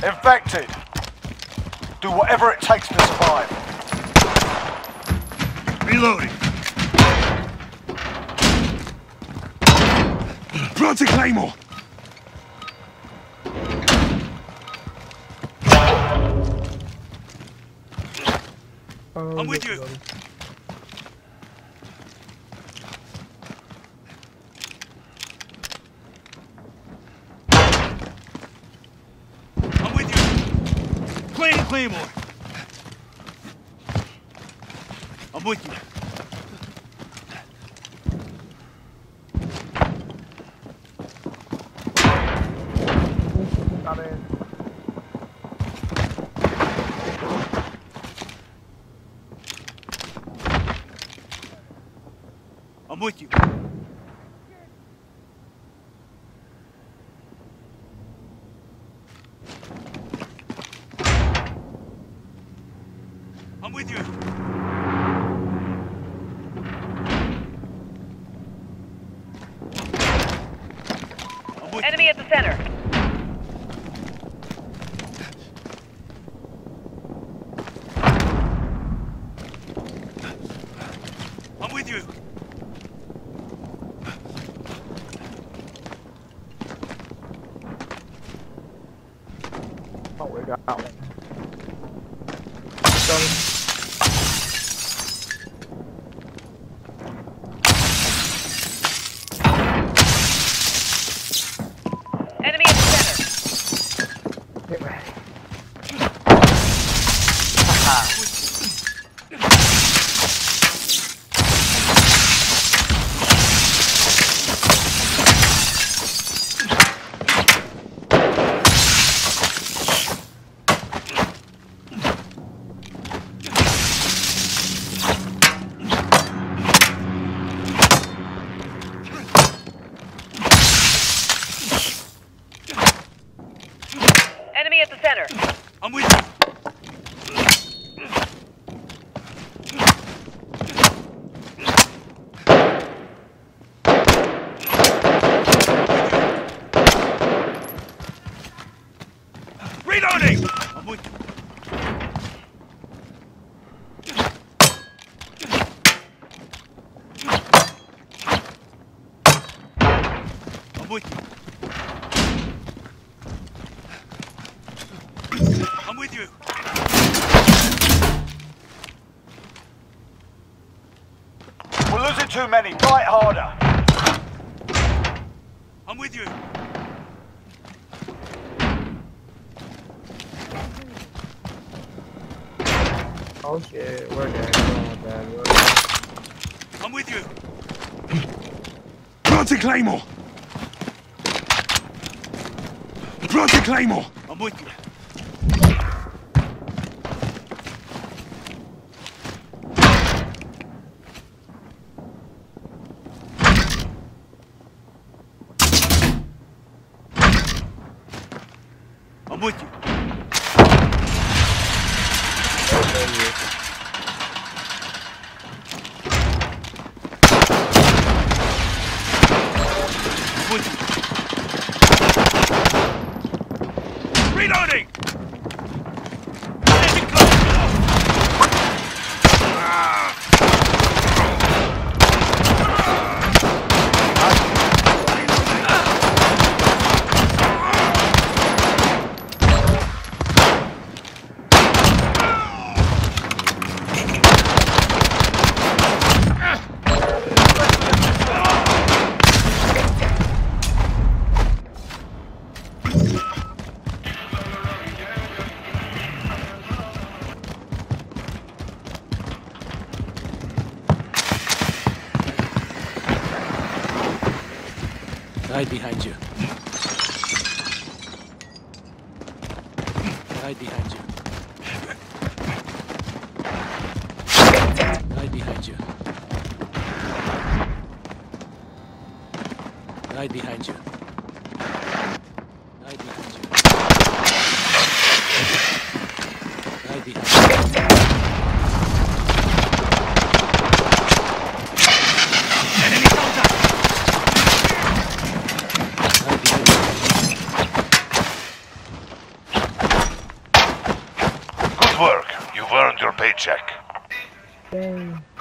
Infected. Do whatever it takes to survive. Reloading. Planting Claymore. I'm with you. I'm with you. Planting Claymore. I'm with you. I'm with you. I'm with you. Enemy at the center. I'm with you. Oh, we got one. Enemy at the center. Get ready. Enemy at the center. I'm with you. Reloading! I'm with you. I'm with you. I'm with you. We're losing too many. Fight harder. I'm with you. Oh shit, we're dead. Oh, man. I'm with you. Planting Claymore. Planting Claymore. I'm with you. I'm with you. I'm with you. Reloading! Getting close! Right behind you. Right behind you. Right behind you. Right behind you. Right behind you. Right behind you. Enemy contact! Right behind you. work. You've earned your paycheck. Dang.